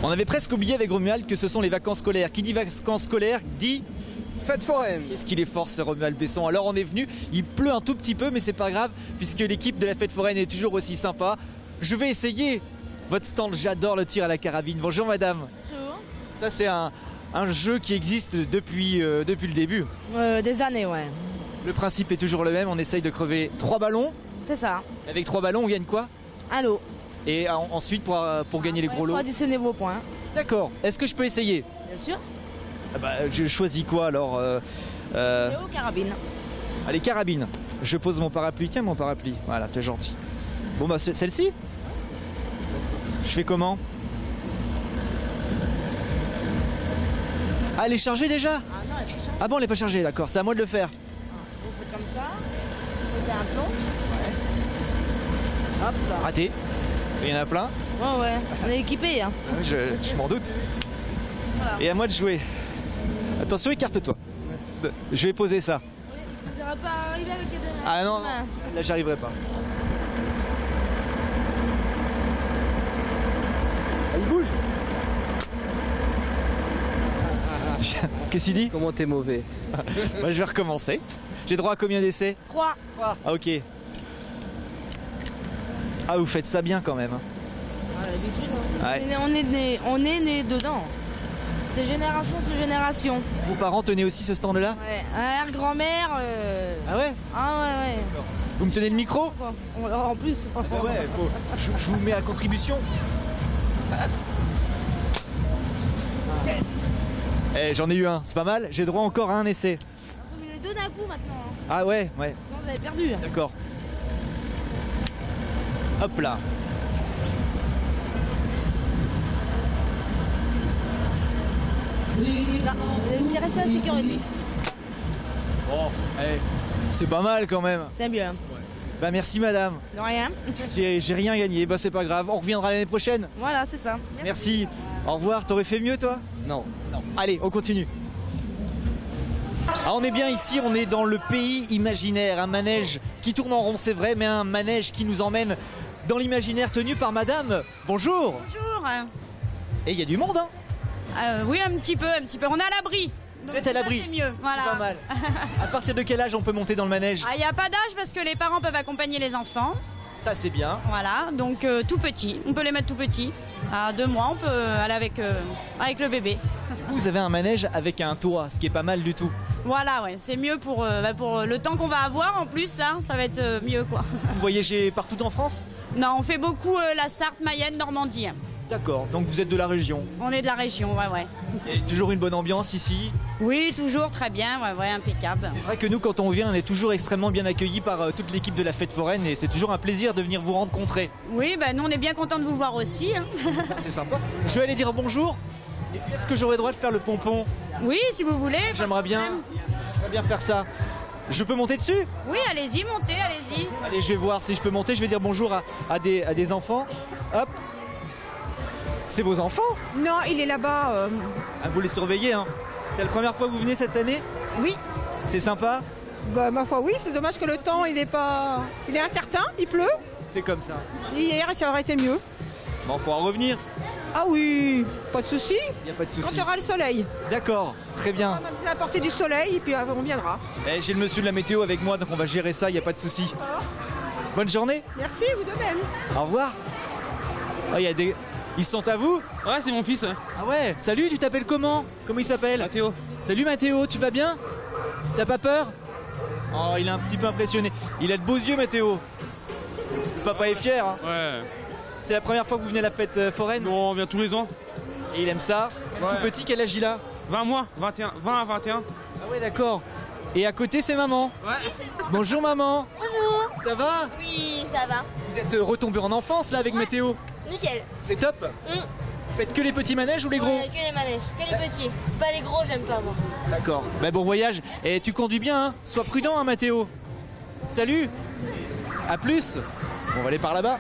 On avait presque oublié avec Romuald que ce sont les vacances scolaires. Qui dit vacances scolaires dit fête foraine. Qu'est-ce qu'il est fort ce Romuald Besson. Alors on est venu, il pleut un tout petit peu mais c'est pas grave puisque l'équipe de la fête foraine est toujours aussi sympa. Je vais essayer votre stand, j'adore le tir à la carabine. Bonjour madame. Bonjour. Ça c'est un jeu qui existe depuis le début. Des années, ouais. Le principe est toujours le même, on essaye de crever 3 ballons. C'est ça. Avec 3 ballons on gagne quoi? Allô. Et ensuite pour gagner les gros Il faut lots. additionner vos points. D'accord, est-ce que je peux essayer? Bien sûr. Ah bah, je choisis quoi alors Léo, carabine. Allez, carabine. Je pose mon parapluie. Tiens mon parapluie. Voilà, t'es gentil. Bon bah celle-ci? Je fais comment? Ah, elle est chargée déjà? Ah non, elle est chargée. Ah bon, elle est pas chargée, d'accord. C'est à moi de le faire. Vous faites comme ça. Vous mettez un plomb. Hop là. Raté. Il y en a plein. Ouais, ouais. On est équipés, hein. Je m'en doute. Voilà. Et à moi de jouer. Attention, écarte-toi. Je vais poser ça. Oui, ça ne pas arriver avec les deux mains. Ah non, là j'arriverai pas. Ah, il bouge. Qu'est-ce qu'il dit? Comment t'es mauvais? Bah, je vais recommencer. J'ai droit à combien d'essais? 3. Ah ok. Ah vous faites ça bien quand même. Ouais, l'habitude, hein. Ouais. On est né dedans. C'est génération sur génération. Vos parents tenaient aussi ce stand là? Ouais. Arrière-grand-mère. Ah ouais? Ah ouais, ouais. Vous me tenez le micro? En plus. Ah ouais, je vous mets à contribution. Yes. Eh, j'en ai eu un, c'est pas mal. J'ai droit encore à un essai. Vous les deux d'un coup maintenant. Hein. Ah ouais, ouais. Sinon, vous avez perdu. D'accord. Hop là. Non, c'est une direction à sécurité. Bon, allez. C'est pas mal quand même. C'est mieux. Bah merci madame. De rien. J'ai rien gagné, bah c'est pas grave. On reviendra l'année prochaine. Voilà, c'est ça. Merci. Au revoir, t'aurais fait mieux toi? Non. Allez, on continue. Ah, on est bien ici, on est dans le pays imaginaire, un manège qui tourne en rond, c'est vrai, mais un manège qui nous emmène dans l'imaginaire tenu par madame. Bonjour. Bonjour. Et il y a du monde, hein? Oui, un petit peu. On est à l'abri. Vous êtes à l'abri. C'est mieux, voilà. C'est pas mal. À partir de quel âge on peut monter dans le manège? Il n'y a pas d'âge parce que les parents peuvent accompagner les enfants. Ça c'est bien. Voilà, donc tout petit. On peut les mettre tout petits. À 2 mois, on peut aller avec le bébé. Vous avez un manège avec un toit, ce qui est pas mal du tout. Voilà, ouais, c'est mieux pour le temps qu'on va avoir en plus, là, ça va être mieux, quoi. Vous voyagez partout en France? Non, on fait beaucoup la Sarthe, Mayenne, Normandie. D'accord, donc vous êtes de la région. On est de la région, ouais. Et toujours une bonne ambiance ici? Oui, toujours très bien, ouais, impeccable. C'est vrai que nous, quand on vient, on est toujours extrêmement bien accueillis par toute l'équipe de la fête foraine et c'est toujours un plaisir de venir vous rencontrer. Oui, nous on est bien contents de vous voir aussi. Hein. C'est sympa. Je vais aller dire bonjour. Et puis est-ce que j'aurai le droit de faire le pompon? Oui, si vous voulez. J'aimerais bien faire ça. Je peux monter dessus? Oui, allez-y, montez, allez-y. Allez, je vais voir si je peux monter. Je vais dire bonjour à des enfants. Hop. C'est vos enfants? Non, il est là-bas. Ah, vous les surveillez, hein? C'est la première fois que vous venez cette année? Oui. C'est sympa? Bah, ma foi, oui. C'est dommage que le temps, il est incertain. Il pleut. C'est comme ça. Hier, ça aurait été mieux. Bon, on pourra revenir. Ah oui, pas de souci. Il n'y a pas de Quand souci. il y aura le soleil. D'accord, très bien. On va nous apporter du soleil et puis on viendra. Eh, j'ai le monsieur de la météo avec moi, donc on va gérer ça, il n'y a pas de souci. Bonne journée. Merci, vous de même. Au revoir. Oh, y a des... Ils sont à vous? Ouais, c'est mon fils. Ah ouais, salut, tu t'appelles comment? Comment il s'appelle? Mathéo. Salut Mathéo, tu vas bien? T'as pas peur? Oh, il est un petit peu impressionné. Il a de beaux yeux, Mathéo. Papa est fier, hein. Ouais. C'est la première fois que vous venez à la fête foraine? Non, on vient tous les ans. Et il aime ça? Ouais. Tout petit, quel âge il a? 20 mois, 21, 20 à 21. Ah ouais, d'accord. Et à côté, c'est maman. Ouais. Bonjour maman. Bonjour. Ça va? Oui, ça va. Vous êtes retombé en enfance là avec Météo? Nickel. C'est top. Vous faites que les petits manèges ou les gros? Ouais, que les manèges, que les petits. Pas les gros, j'aime pas moi. D'accord. Bah, bon voyage. Et tu conduis bien, hein? Sois prudent, hein, Mathéo. Salut. À plus. On va aller par là-bas.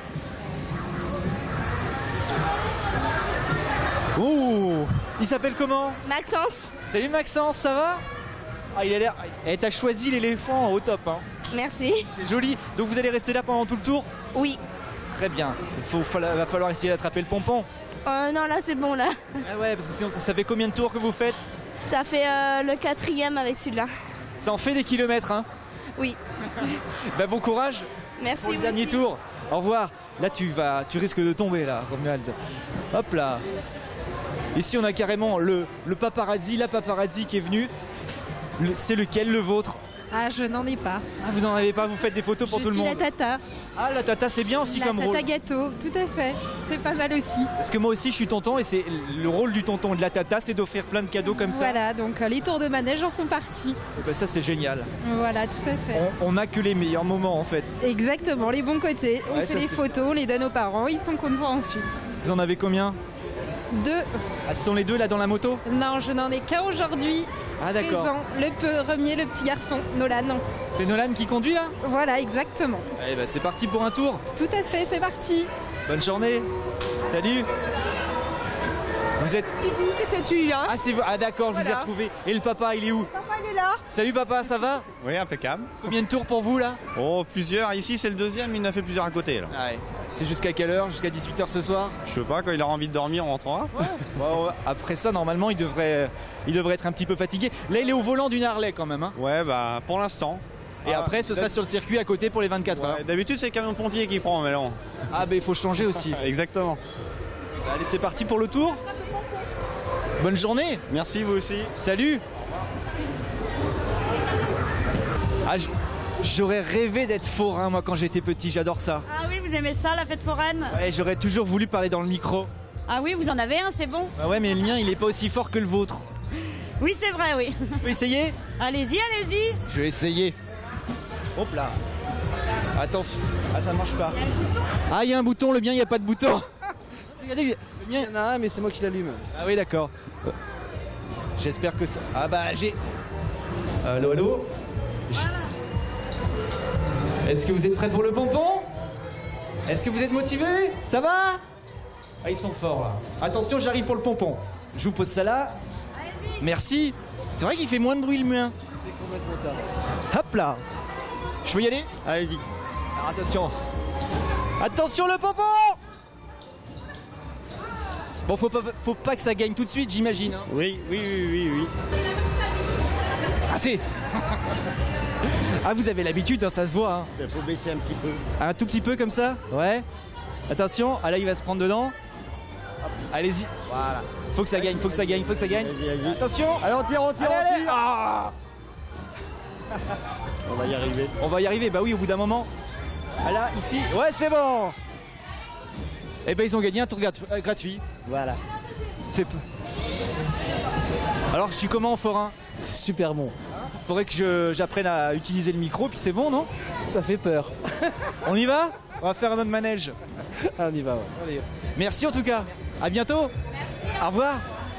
Ouh. Il s'appelle comment? Maxence. Salut Maxence, ça va? Ah, il a l'air... Eh, t'as choisi l'éléphant au top, hein. Merci. C'est joli. Donc vous allez rester là pendant tout le tour? Oui. Très bien. Va falloir essayer d'attraper le pompon. Non, là c'est bon là. Ah ouais, parce que sinon, ça fait combien de tours que vous faites? Ça fait le 4e avec celui-là. Ça en fait des kilomètres, hein? Oui. Bah, bon courage Merci. pour le vous dernier aussi. tour. Au revoir. Là, tu risques de tomber, là, Romuald. Hop là. Ici, on a carrément le paparazzi, la paparazzi qui est venue. C'est lequel, le vôtre? Ah, je n'en ai pas. Ah, vous en avez pas, vous faites des photos pour tout le monde. Je suis la tata. Ah, la tata, c'est bien aussi La comme tata rôle. gâteau, tout à fait. C'est pas mal aussi. Parce que moi aussi, je suis tonton et c'est le rôle du tonton et de la tata, c'est d'offrir plein de cadeaux comme ça. Voilà, donc les tours de manège en font partie. Et ben, ça, c'est génial. Voilà, tout à fait. On n'a que les meilleurs moments, en fait. Exactement, les bons côtés. On Ouais, fait ça, les c'est- photos, on les donne aux parents, ils sont contents ensuite. Vous en avez combien? 2. Ah, ce sont les deux, là, dans la moto? Non, je n'en ai qu'un aujourd'hui. Ah, d'accord. Présent, le premier, le petit garçon, Nolan. C'est Nolan qui conduit, là? Voilà, exactement. Eh ben, c'est parti pour un tour. Tout à fait, c'est parti. Bonne journée. Salut. Vous êtes... C'était celui-là. Ah, c'est vous. Ah, d'accord, je vous ai Voilà. retrouvé. Et le papa, il est où? Papa, il est là. Salut papa, ça va? Oui, impeccable. Combien de tours pour vous, là? Oh, plusieurs. Ici, c'est le deuxième, il en a fait plusieurs à côté. Là. Ah ouais. C'est jusqu'à quelle heure? Jusqu'à 18h ce soir? Je sais pas, quand il aura envie de dormir, on rentrera. Bon, après ça, normalement, il devrait être un petit peu fatigué. Là, il est au volant d'une Harley quand même. Hein. Ouais, bah, pour l'instant. Et après, ce sera sur le circuit à côté pour les 24 heures. Ouais, d'habitude, c'est le camion de pompier qui prend, mais non. Ah, ben il faut changer aussi. Exactement. Allez, c'est parti pour le tour. Bonne journée. Merci, vous aussi. Salut. Ah, j'aurais rêvé d'être forain, moi, quand j'étais petit. J'adore ça. Ah oui, vous aimez ça, la fête foraine? Ouais, j'aurais toujours voulu parler dans le micro. Ah oui, vous en avez un, c'est bon? Bah ouais, mais le mien, il est pas aussi fort que le vôtre. Oui, c'est vrai, oui. Tu peux essayer? Allez-y, allez-y. Je vais essayer. Hop là. Attention. Ah, ça marche pas. Ah, il y a un bouton, le mien, il n'y a pas de bouton. Regardez, le mien... Il y en a un, mais c'est moi qui l'allume. Ah oui, d'accord. J'espère que ça... Ah bah, j'ai... Allô, allô. Est-ce que vous êtes prêts pour le pompon? Est-ce que vous êtes motivés? Ça va? Ah, ils sont forts, là. Attention, j'arrive pour le pompon. Je vous pose ça là. Merci. C'est vrai qu'il fait moins de bruit, le mien. Hop là. Je peux y aller? Allez-y. Alors, attention. Attention, le pompon! Bon, faut pas que ça gagne tout de suite, j'imagine. Hein. Oui, oui, oui, oui, oui. Raté. Ah, vous avez l'habitude, hein, ça se voit. Hein. Il faut baisser un petit peu. Un tout petit peu comme ça? Ouais. Attention, ah là, il va se prendre dedans. Allez-y. Voilà. Faut que ça gagne, faut que ça gagne, faut que ça gagne. Vas-y, vas-y. Attention. Allez, on tire, on tire, Allez, on allez. tire. Ah, On va y arriver. on va y arriver, bah oui, au bout d'un moment. Ah là, ici. Ouais, c'est bon. Eh ben, ils ont gagné un tour gratuit. Voilà. C'est... Alors, je suis comment en forain? C'est super bon. Faudrait que j'apprenne à utiliser le micro, puis c'est bon, non? Ça fait peur. On y va? On va faire un autre manège. Ah, on y va, ouais. Allez. Merci en tout cas. À bientôt. Au revoir.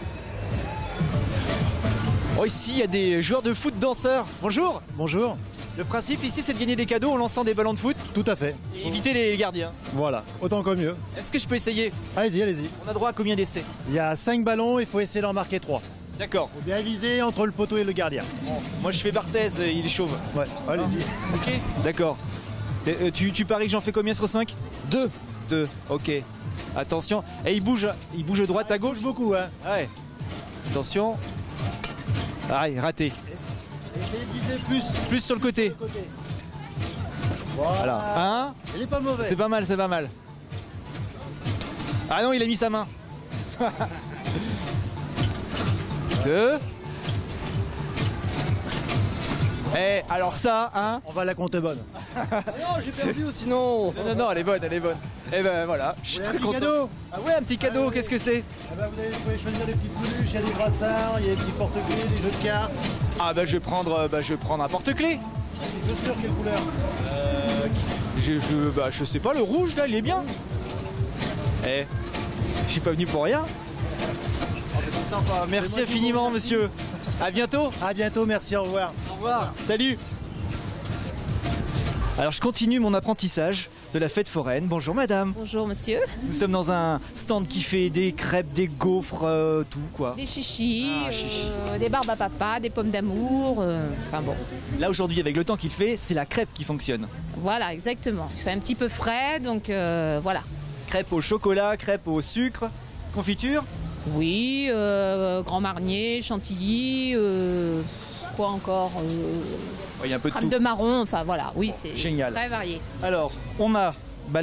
Oh, ici, il y a des joueurs de foot danseurs. Bonjour. Bonjour. Le principe ici, c'est de gagner des cadeaux en lançant des ballons de foot Tout à fait. et éviter les gardiens. Voilà. Autant que mieux. Est-ce que je peux essayer? Allez-y, allez-y. On a droit à combien d'essais? Il y a 5 ballons, il faut essayer d'en marquer 3. D'accord. Faut bien viser entre le poteau et le gardien. Moi, je fais Barthez, il est chauve. Ouais, allez-y. Ok. D'accord. Tu paries que j'en fais combien sur 5? 2. 2. Ok. Attention. Et il bouge de droite à gauche. Beaucoup, hein. Ouais. Attention. Ah, raté. Essayez de viser plus. Plus sur le côté. Voilà. Un. Il est pas mauvais. C'est pas mal, c'est pas mal. Ah non, il a mis sa main. 2. Eh, alors ça, hein? On va la compter bonne. Non, j'ai perdu sinon. Non, elle est bonne, elle est bonne. Eh ben voilà, je suis Vous voulez très un petit content. cadeau? Ah ouais, un petit cadeau, qu'est-ce que c'est? Ah bah, vous pouvez choisir des petites peluches, il y a des brassards, il y a des petits porte-clés, des jeux de cartes. Ah bah je vais prendre un porte-clés. Des chaussures, quelle couleur? Je sais pas, le rouge là, il est bien. Eh, je suis pas venu pour rien. Oh, bah, c'est sympa. Merci moi qui infiniment, vous remercie. monsieur. À bientôt. À bientôt, merci, au revoir. Au revoir. Salut. Alors je continue mon apprentissage de la fête foraine. Bonjour madame. Bonjour monsieur. Nous sommes dans un stand qui fait des crêpes, des gaufres, tout quoi. Des chichis, Ah, chichi. des barbes à papa, des pommes d'amour, enfin bon. Là aujourd'hui avec le temps qu'il fait, c'est la crêpe qui fonctionne. Voilà, exactement. Il fait un petit peu frais, donc voilà. Crêpes au chocolat, crêpes au sucre, confiture. Oui, Grand Marnier, Chantilly, quoi encore Il y a un peu de crème tout. de marron, enfin voilà, oui, c'est Génial. très varié. Alors, on a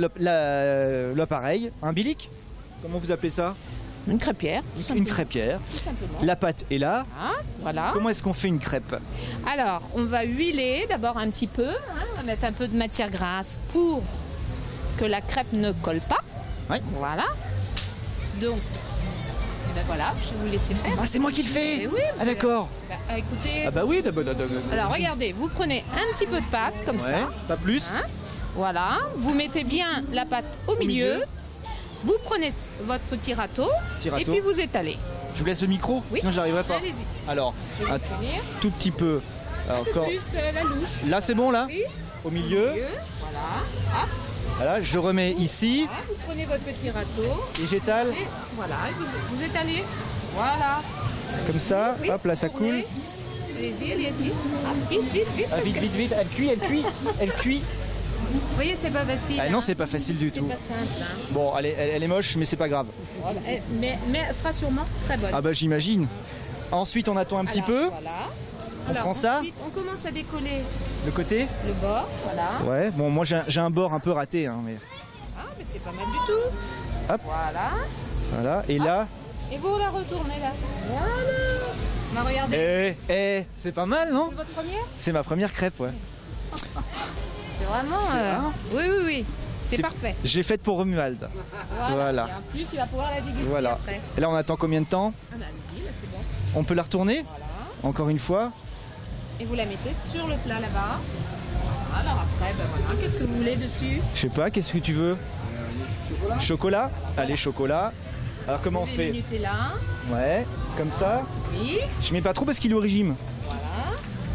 l'appareil, un bilic. Comment vous appelez ça? Une crêpière. tout Une simplement. crêpière. Tout simplement. La pâte est là. Ah, voilà. Comment est-ce qu'on fait une crêpe? Alors, on va huiler d'abord un petit peu, hein, on va mettre un peu de matière grasse pour que la crêpe ne colle pas. Oui. Voilà. Donc, eh ben voilà, je vais vous laisser faire. Ah, c'est moi qui le fais. Eh oui, Ah d'accord. Écoutez, Ah bah oui. alors regardez, vous prenez un petit peu de pâte comme Ouais, ça. pas plus. Hein, voilà, vous mettez bien la pâte au milieu. Vous prenez votre petit râteau, Petit et râteau. puis vous étalez. Je vous laisse le micro, Oui. sinon j'arriverai pas. Allez-y. Alors, Je vais un vous tenir. tout petit peu. Alors, encore. Plus la louche. Là c'est bon là. Oui. Au milieu. Voilà. Hop, Voilà, je remets ici voilà, vous prenez votre petit râteau. et j'étale Et voilà, et vous étalez. Voilà. comme ça. Oui, Hop là ça coule. tournez. Allez-y, allez-y. Ah, vite, vite, vite. Ah, vite, vite, vite. Elle cuit. Elle cuit. Vous voyez, c'est pas facile. Ah hein. non, c'est pas facile du C'est tout. pas simple. Hein. Bon, elle est moche, mais c'est pas grave. Voilà. Mais elle sera sûrement très bonne. Ah bah j'imagine. Ensuite, on attend un petit Alors, peu. Voilà. On Alors, prend ça. ensuite, on commence à décoller Le côté. le bord. Voilà. Ouais. Bon, moi j'ai un bord un peu raté, hein, mais Ah, mais c'est pas mal du tout. Hop. Voilà. voilà. Et là, Et vous la retournez là. Voilà. Bah, regardez. c'est pas mal, non? C'est votre première? C'est ma première crêpe, ouais. C'est vraiment. C'est vrai Oui, oui, oui. C'est parfait. Je l'ai faite pour Romuald. Voilà. Et en plus, il va pouvoir la déguster Voilà. après. Et là, on attend combien de temps? Ah, bah, allez-y, là, c'est bon. On peut la retourner? Voilà. Encore une fois. Et vous la mettez sur le plat là-bas. Alors après, ben voilà, qu'est-ce que vous voulez dessus? Je sais pas, qu'est-ce que tu veux? Chocolat? Allez, chocolat. Alors comment on Vous avez fait? du Nutella. Ouais, comme ça. Oui. Je mets pas trop parce qu'il est au régime. Voilà.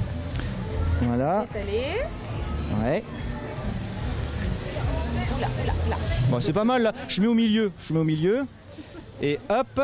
Voilà. Étalez. Ouais. Oula, oula, oula. Bon, c'est pas mal là. Je mets au milieu. Et hop.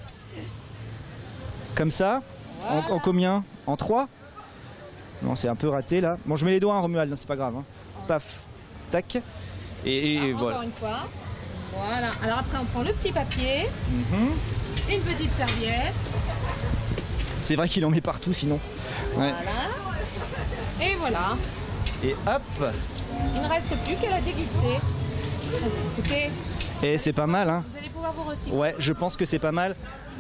Comme ça. En combien? En 3? Non, c'est un peu raté là. Bon, je mets les doigts, hein, Romuald, non, c'est pas grave. Hein. Paf. Tac. Et Alors, voilà. encore une fois. Voilà. Alors après, on prend le petit papier, Mhm. une petite serviette. C'est vrai qu'il en met partout sinon. Ouais. Voilà. Et voilà. Et hop. Il ne reste plus qu'à la déguster. Écoutez, Et c'est pas mal, hein. vous allez pouvoir vous recycler. Ouais, je pense que c'est pas mal.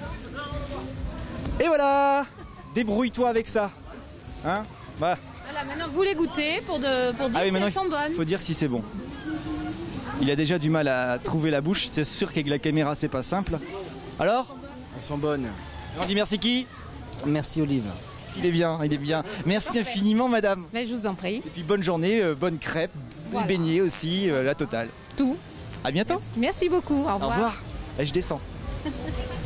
Et voilà. Débrouille-toi avec ça. Hein? Voilà. Voilà, maintenant vous les goûtez pour dire Ah oui, si maintenant elles sont bonnes. il faut dire si c'est bon. Il a déjà du mal à trouver la bouche. C'est sûr qu'avec la caméra, c'est pas simple. Alors? Elles sont bonnes. On dit merci qui? Merci Olive. Il est bien, il est bien. Merci infiniment, madame. Mais je vous en prie. Et puis bonne journée, bonne crêpe, Voilà. les beignets aussi, la totale. Tout. À bientôt. Merci beaucoup. Au revoir. Au revoir. Et je descends.